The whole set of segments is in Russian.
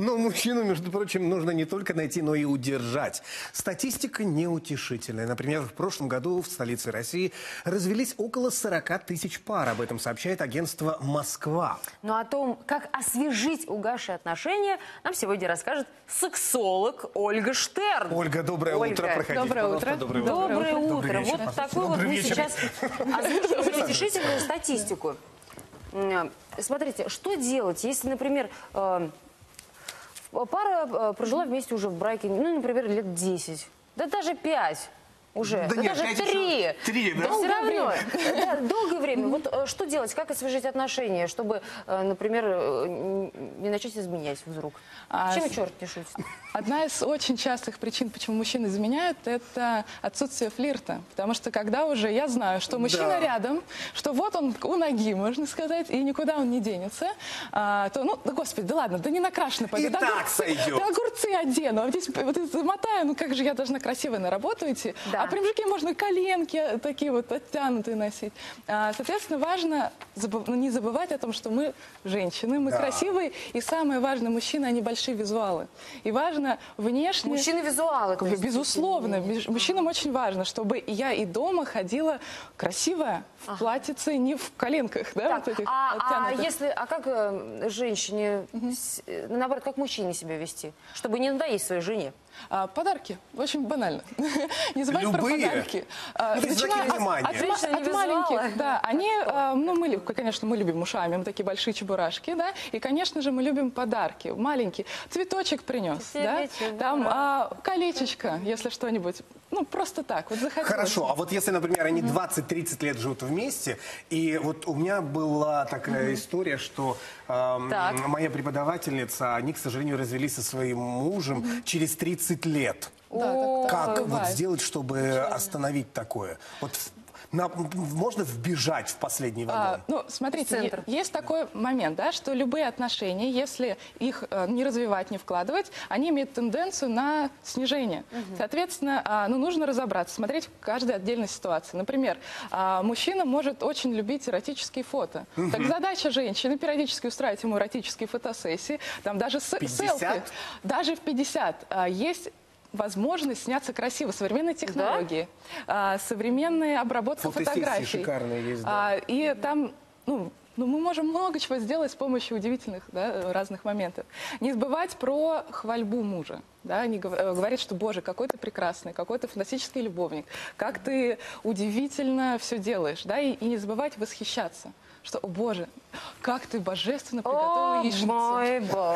Но мужчину, между прочим, нужно не только найти, но и удержать. Статистика неутешительная. Например, в прошлом году в столице России развелись около 40 тысяч пар. Об этом сообщает агентство «Москва». Но о том, как освежить угасшие отношения, нам сегодня расскажет сексолог Ольга Штерн. Ольга, доброе утро. Проходите, Доброе утро. Доброе утро. вечер. Вот такой вот мы сейчас озвучим неутешительную статистику. Смотрите, что делать, если, например, пара прожила вместе уже в браке, ну, например, лет 10, да даже 5 уже, Да нет, даже 3. 3, да? Но все равно, да, долгое время. Вот что делать, как освежить отношения, чтобы, например, не начать изменять вдруг? Чем черт не шутит? Одна из очень частых причин, почему мужчины изменяют, это отсутствие флирта. Потому что когда уже я знаю, что мужчина рядом, что вот он у ноги, можно сказать, и никуда он не денется, то, ну, да господи, да ладно, да не накрашенно пойду. И да, так сойдет. Да огурцы одену, а здесь вот замотаю, ну как же я должна красиво на работу идти. Да. А при мужике можно коленки такие вот оттянутые носить. Соответственно, важно не забывать о том, что мы женщины, мы красивые, и самое важное, мужчины, они большие визуалы. И важно внешне... Мужчины-визуалы. то есть. Безусловно. Мужчинам очень важно, чтобы я и дома ходила красивая, в платьице, не в коленках. Да, Так, вот этих оттянутых. а как женщине, наоборот, как мужчине себя вести, чтобы не надоесть своей жене? Подарки. Очень банально. Не забывать про Любые? подарки. Знаки внимания. От маленьких, да. Они, ну, мы, конечно, мы любим ушами, мы такие большие чебурашки, да. И, конечно же, мы любим подарки. Маленький. Цветочек принес, да. Там колечечко, если что-нибудь. Ну, просто так, вот захотелось. Хорошо, а вот если, например, они 20-30 лет живут вместе, и вот у меня была такая история, что моя преподавательница, они, к сожалению, развелись со своим мужем через 30 лет. Да, Как вот бывает. сделать, чтобы остановить такое? Вот можно вбежать в последний вагон? Ну, смотрите, есть такой момент, да, что любые отношения, если их не развивать, не вкладывать, они имеют тенденцию на снижение. Соответственно, ну, нужно разобраться, смотреть в каждой отдельной ситуации. Например, мужчина может очень любить эротические фото. Так задача женщины периодически устраивать ему эротические фотосессии, там даже селфи. Даже в 50 есть возможность сняться красиво, современные технологии, современная обработка фотографий. Шикарные есть, И там, ну, мы можем много чего сделать с помощью удивительных, да, разных моментов. Не забывать про хвальбу мужа. Да, они говорят, что, боже, какой ты прекрасный, какой ты фантастический любовник, как ты удивительно все делаешь. Да, и не забывать восхищаться. Что, о боже, как ты божественно приготовила яичницу. Мой бог.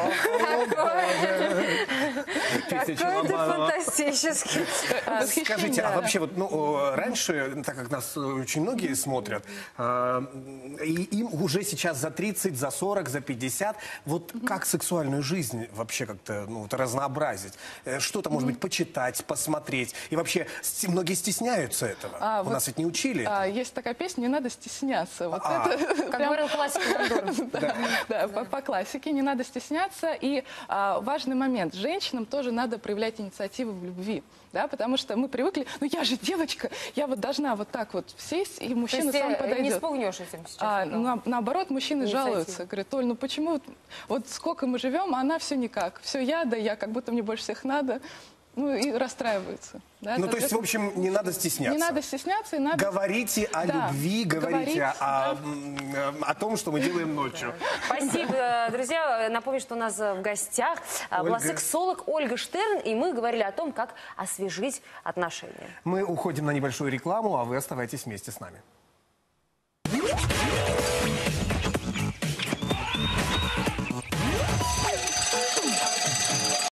Какой ты фантастический. Скажите, а вообще, вот, ну, раньше, так как нас очень многие смотрят, и им уже сейчас за 30, за 40, за 50, вот как сексуальную жизнь вообще как-то разнообразить? Что-то, может быть, почитать, посмотреть. И вообще, многие стесняются этого. У нас ведь не учили. Есть такая песня «Не надо стесняться». Вот это Как говорил классик Кондор. Да, по классике, не надо стесняться. И важный момент, женщинам тоже надо проявлять инициативу в любви. Да, потому что мы привыкли, ну я же девочка, я вот должна вот так вот сесть, и мужчина сам подойдет. Не спугнешь этим сейчас. Наоборот, мужчины жалуются, говорят: Оль, ну почему вот сколько мы живем, а она все никак. Все я, да я, как будто мне больше всех надо. Ну и расстраиваются. Да, ну, то есть, в общем, не надо стесняться. Не надо стесняться, и надо... Говорите о любви, говорите о том, что мы делаем ночью. Спасибо, друзья. Напомню, что у нас в гостях была сексолог Ольга Штерн, и мы говорили о том, как освежить отношения. Мы уходим на небольшую рекламу, а вы оставайтесь вместе с нами.